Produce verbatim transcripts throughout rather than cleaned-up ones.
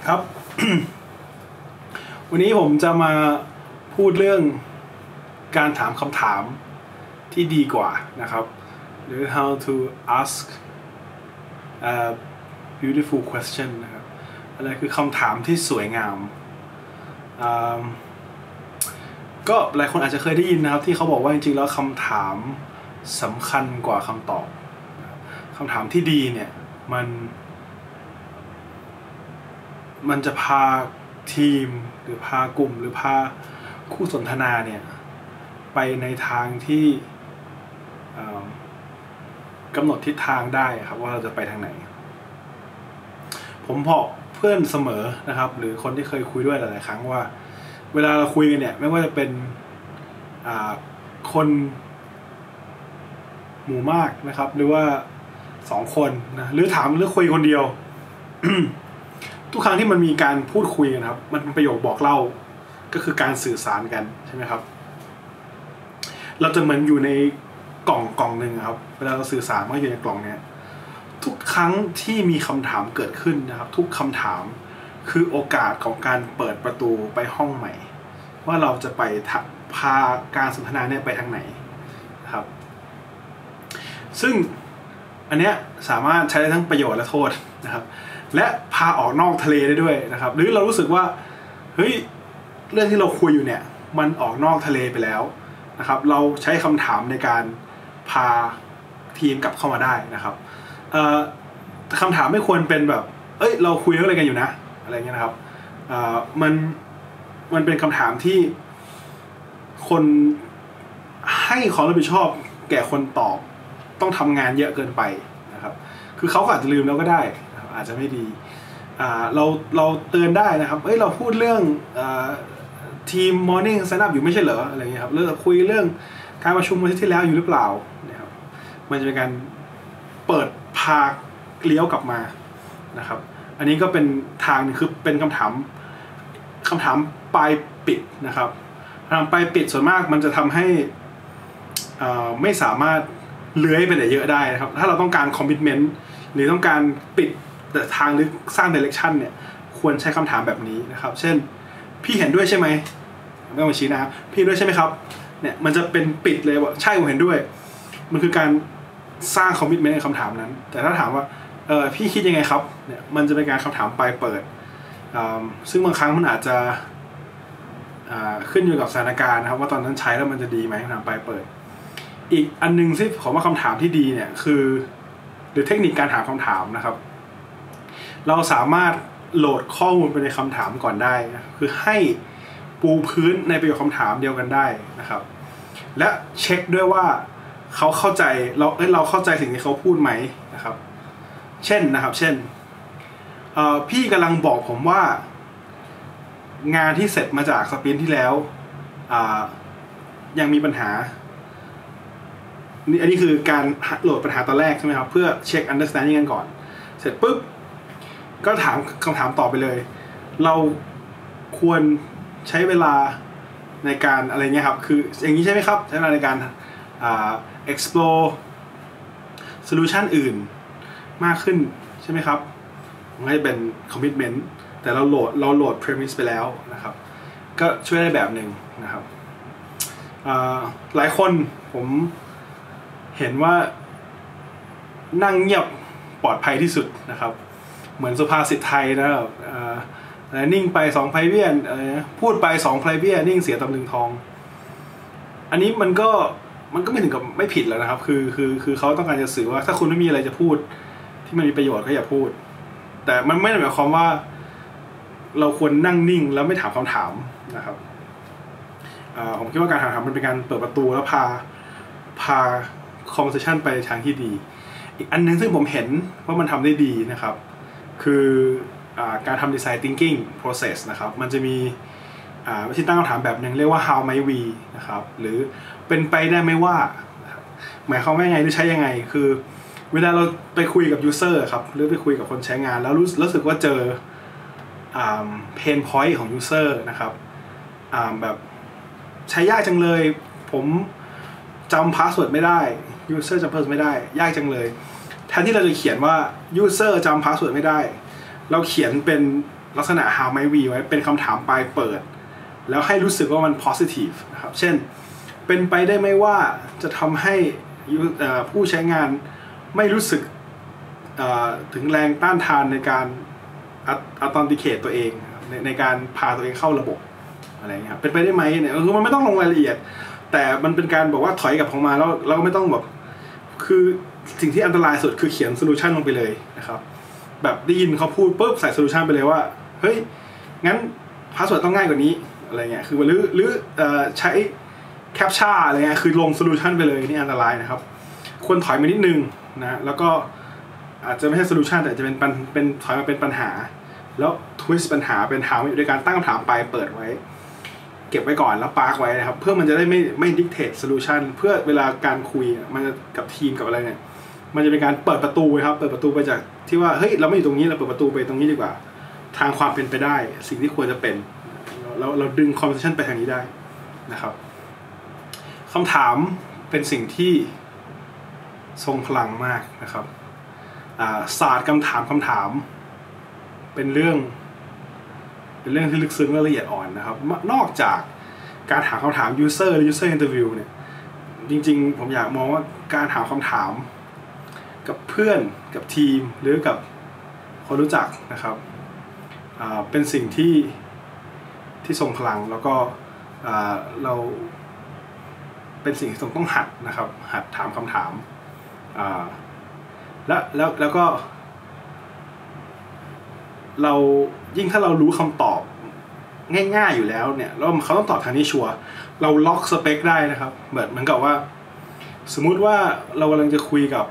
ครับ วันนี้ผมจะมาพูดเรื่องการถามคำถามที่ดีกว่านะครับหรือ how to ask a beautiful question นะครับอะไรคือคำถามที่สวยงามก็หลายคนอาจจะเคยได้ยินนะครับที่เขาบอกว่าจริงๆแล้วคำถามสำคัญกว่าคำตอบคำถามที่ดีเนี่ยมันมันจะพาทีมหรือพากลุ่มหรือพาคู่สนทนาเนี่ยไปในทางที่กำหนดทิศทางได้ครับว่าเราจะไปทางไหนผมบอกเพื่อนเสมอนะครับหรือคนที่เคยคุยด้วยหลายๆครั้งว่าเวลาเราคุยกันเนี่ยไม่ว่าจะเป็นคนหมู่มากนะครับหรือว่าสองคนนะหรือถามหรือคุยคนเดียว ทุกครั้งที่มันมีการพูดคุยกันครับมันเป็นประโยคบอกเล่าก็คือการสื่อสารกันใช่ไหมครับเราจะเหมือนอยู่ในกล่องกล่องหนึ่งครับเวลาเราสื่อสารมันอยู่ในกล่องเนี้ยทุกครั้งที่มีคำถามเกิดขึ้นนะครับทุกคำถามคือโอกาสของการเปิดประตูไปห้องใหม่ว่าเราจะไปพาการสนทนาเนี่ยไปทางไหนนะครับซึ่งอันเนี้ยสามารถใช้ได้ทั้งประโยชน์และโทษนะครับและพาออกนอกทะเลได้ด้วยนะครับหรือเรารู้สึกว่าเฮ้ยเรื่องที่เราคุยอยู่เนี่ยมันออกนอกทะเลไปแล้วนะครับเราใช้คำถามในการพาทีมกลับเข้ามาได้นะครับคำถามไม่ควรเป็นแบบเอ้ยเราคุยเรื่องอะไรกันอยู่นะอะไรเงี้ยนะครับมันมันเป็นคำถามที่คนให้ความรับผิดชอบแก่คนตอบต้องทำงานเยอะเกินไปนะครับคือเขาอาจจะลืมแล้วก็ได้อาจจะไม่ดีเราเราเตือนได้นะครับเอ้ยเราพูดเรื่องทีม morning stand up อยู่ไม่ใช่เหรออะไรเงี้ยครับเรื่องคุยเรื่องการประชุมวันที่แล้วอยู่หรือเปล่านะครับมันจะเป็นการเปิดพาเลี้ยวกลับมานะครับอันนี้ก็เป็นทางนึงคือเป็นคำถามคำถามปลายปิดนะครับคำถามปลายปิดส่วนมากมันจะทำให้ไม่สามารถเลื้อยไปไหนเยอะได้นะครับถ้าเราต้องการคอมมิตเมนต์หรือต้องการปิดแต่ทางหรือสร้าง direction เนี่ยควรใช้คำถามแบบนี้นะครับเช่นพี่เห็นด้วยใช่ไหมไม่ต้องมาชี้นะพี่ด้วยใช่ไหมครับเนี่ยมันจะเป็นปิดเลยว่าใช่ผมเห็นด้วยมันคือการสร้างคอมมิตเมนต์ในคำถามนั้นแต่ถ้าถามว่าเออพี่คิดยังไงครับเนี่ยมันจะเป็นการคำถามปลายเปิดซึ่งบางครั้งมันอาจจะขึ้นอยู่กับสถานการณ์นะครับว่าตอนนั้นใช้แล้วมันจะดีไหมคำถามปลายเปิดอีกอันนึงที่ผมว่าคำถามที่ดีเนี่ยคือหรือเทคนิคการถามคำถามนะครับเราสามารถโหลดข้อมูลไปในคำถามก่อนได้นะคือให้ปูพื้นในประโยคคำถามเดียวกันได้นะครับและเช็คด้วยว่าเขาเข้าใจเราเอ้ยเราเข้าใจสิ่งที่เขาพูดไหมนะครับเช่นนะครับเช่นพี่กำลังบอกผมว่างานที่เสร็จมาจากสปรินท์ที่แล้วยังมีปัญหานี่อันนี้คือการโหลดปัญหาตอนแรกใช่ไหมครับเพื่อเช็ค understanding กันก่อนเสร็จปุ๊บก็ถามคำถามต่อไปเลยเราควรใช้เวลาในการอะไรเงี้ยครับคืออย่างนี้ใช่ไหมครับใช้เวลาในการอ่า explore solution อื่นมากขึ้นใช่ไหมครับมันจะเป็น commitment แต่เราโหลดเราโหลด premise ไปแล้วนะครับก็ช่วยได้แบบหนึ่งนะครับหลายคนผมเห็นว่านั่งเงียบปลอดภัยที่สุดนะครับเหมือนสุภาษิตไทยนะครับนิ่งไปสองไพเบี้ยนพูดไปสองไพเบี้ยนิ่งเสียตำลึงทองอันนี้มันก็มันก็ไม่ถึงกับไม่ผิดแล้วนะครับคือคือคือเขาต้องการจะสื่อว่าถ้าคุณไม่มีอะไรจะพูดที่มันมีประโยชน์ก็อย่าพูดแต่มันไม่ได้หมายความว่าเราควรนั่งนิ่งแล้วไม่ถามคำถามนะครับผมคิดว่าการถามคำถามมันเป็นการเปิดประตูแล้วพาพา conversation ไปทางที่ดีอีกอันนึงซึ่งผมเห็นว่ามันทำได้ดีนะครับคือการทำ design thinking process นะครับมันจะมีวิธีตั้งคำถามแบบหนึ่งเรียกว่า how might we นะครับหรือเป็นไปได้ไหมว่าหมายความว่าไงหรือใช้ยังไงคือเวลาเราไปคุยกับ user ครับหรือไปคุยกับคนใช้งานแล้วรู้รู้สึกว่าเจอ pain point ของ user นะครับแบบใช้ยากจังเลยผมจำ password ไม่ได้ user จำ password ไม่ได้ยากจังเลยแทนที่เราจะเขียนว่า user จำ password ไม่ได้เราเขียนเป็นลักษณะ how might we ไว้เป็นคำถามปลายเปิดแล้วให้รู้สึกว่ามัน positive นะครับเช่นเป็นไปได้ไหมว่าจะทำให้ผู้ใช้งานไม่รู้สึกถึงแรงต้านทานในการ authenticate ตัวเองในในการพาตัวเองเข้าระบบอะไรเงี้ยครับเป็นไปได้ไหมเนี่ยคือมันไม่ต้องลงรายละเอียดแต่มันเป็นการบอกว่าถอยกลับของมาแล้วเราก็ไม่ต้องแบบคือสิ่งที่อันตรายสุดคือเขียนโซลูชันลงไปเลยนะครับแบบได้ยินเขาพูดปุ๊บใส่โซลูชันไปเลยว่าเฮ้ยงั้นพาสเวิร์ดต้องง่ายกว่านี้อะไรเงี้ยคือหรือหรือใช้แคปชั่นอะไรเงี้ยคือลงโซลูชันไปเลยนี่อันตรายนะครับควรถอยมานิดนึงนะแล้วก็อาจจะไม่ใช่โซลูชันแต่จะเป็นเป็นถอยมาเป็นปัญหาแล้วทวิสต์ปัญหาเป็นถามโดยการตั้งคำถามไปเปิดไว้เก็บไว้ก่อนแล้วปาร์กไว้นะครับเพื่อมันจะได้ไม่ไม่ดิกเทตโซลูชันเพื่อเวลาการคุยมันจะกับทีมกับอะไรเนี่ยมันจะเป็นการเปิดประตูครับเปิดประตูไปจากที่ว่าเฮ้ยเราไม่อยู่ตรงนี้เราเปิดประตูไปตรงนี้ดีกว่าทางความเป็นไปได้สิ่งที่ควรจะเป็นเราเราดึง conversation ไปทางนี้ได้นะครับคำถามเป็นสิ่งที่ทรงพลังมากนะครับศาสตร์คำถามคำถามเป็นเรื่องเป็นเรื่องที่ลึกซึ้งและละเอียดอ่อนนะครับนอกจากการถามคำถาม user หรือ user interview เนี่ยจริงๆผมอยากมองว่าการถามคำถามกับเพื่อนกับทีมหรือกับคนรู้จักนะครับเป็นสิ่งที่ที่ทรงพลังแล้วก็เราเป็นสิ่งที่ต้องหัดนะครับหัดถามคำถามและแล้วแล้วก็เรายิ่งถ้าเรารู้คำตอบง่ายๆอยู่แล้วเนี่ยแล้วเขาต้องตอบทางนี้ชัวร์เราล็อกสเปคได้นะครับเหมือนเหมือนกับว่าสมมุติว่าเรากำลังจะคุยกับ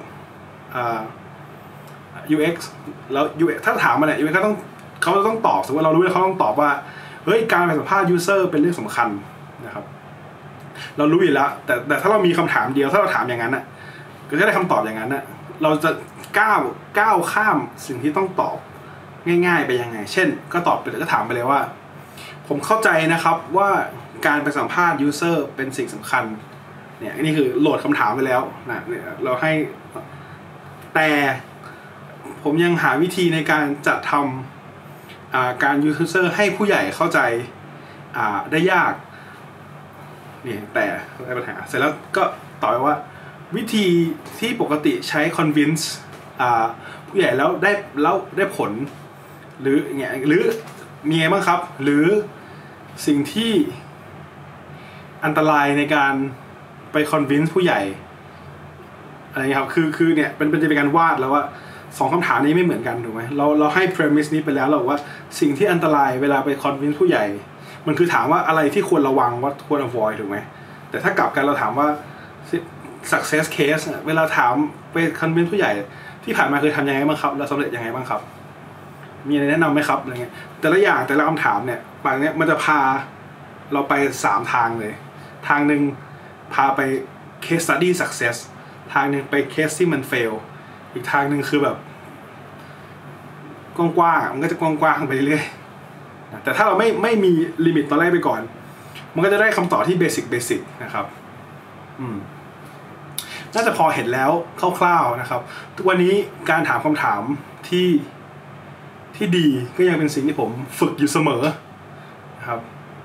ยู เอ็กซ์ แล้ว ยู เอ็กซ์ ถ้าถามมาเนี่ย ยู เอ็กซ์ ก็ต้องเขาต้องตอบสมมติว่าเรารู้แล้วเขาต้องตอบว่าเฮ้ยการไปสัมภาษณ์ user เป็นเรื่องสำคัญนะครับเรารู้อยู่แล้วแต่แต่ถ้าเรามีคำถามเดียวถ้าเราถามอย่างนั้นน่ะก็จะได้คำตอบอย่างนั้นน่ะเราจะก้าวก้าวข้ามสิ่งที่ต้องตอบง่ายๆไปยังไงเช่นก็ตอบไปเลยก็ถามไปเลยว่าผมเข้าใจนะครับว่าการไปสัมภาษณ์ user เป็นสิ่งสำคัญเนี่ยนี่คือโหลดคำถามไปแล้วนะเราให้แต่ผมยังหาวิธีในการจัดทำการ user ให้ผู้ใหญ่เข้าใจได้ยากนี่แต่ได้ปัญหาเสร็จแล้วก็ต่อไปว่าวิธีที่ปกติใช้ convince ผู้ใหญ่แล้วได้แล้วได้ผลหรืออย่างเงี้ยหรือมีไงบ้างครับหรือสิ่งที่อันตรายในการไป convince ผู้ใหญ่อะไรเงี้ยครับคือคือเนี่ยเป็นเป็นการวาดแล้วว่าสองคำถามนี้ไม่เหมือนกันถูกไหมเราเราให้ premise นี้ไปแล้วเราว่าสิ่งที่อันตรายเวลาไป convince ผู้ใหญ่มันคือถามว่าอะไรที่ควรระวังว่าควร avoid ถูกไหมแต่ถ้ากลับกันเราถามว่า success case เวลาถามไป convince ผู้ใหญ่ที่ผ่านมาเคยทำยังไงบ้างครับแล้วสำเร็จยังไงบ้างครับมีอะไรแนะนำไหมครับอะไรเงี้ยแต่ละอย่างแต่ละคำถามเนี่ยบางเนี้ยมันจะพาเราไปสามทางเลยทางหนึ่งพาไป case study success ทางหนึ่งไป case ที่มัน fail อีกทางหนึ่งคือแบบกว้างๆมันก็จะกว้างๆไปเรื่อยๆแต่ถ้าเราไม่ไม่มีลิมิตตอนแรกไปก่อนมันก็จะได้คำตอบที่เบสิกเบสิกนะครับอืมน่าจะพอเห็นแล้วคร่าวๆนะครับทุกวันนี้การถามคำถามที่ที่ดีก็ยังเป็นสิ่งที่ผมฝึกอยู่เสมอนะครับ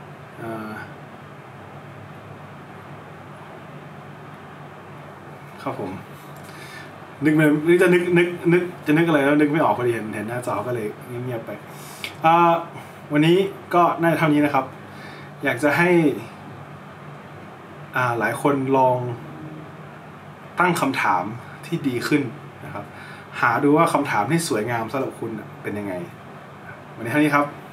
ครับผมนึกนึกจะนึกนึกนึกจะนึกอะไรแล้วนึกไม่ออกพอดีเห็นเห็นหน้าจอก็เลยเงียบไปวันนี้ก็น่าจะเท่านี้นะครับอยากจะให้หลายคนลองตั้งคำถามที่ดีขึ้นนะครับหาดูว่าคำถามที่สวยงามสำหรับคุณเป็นยังไงวันนี้เท่านี้ครับ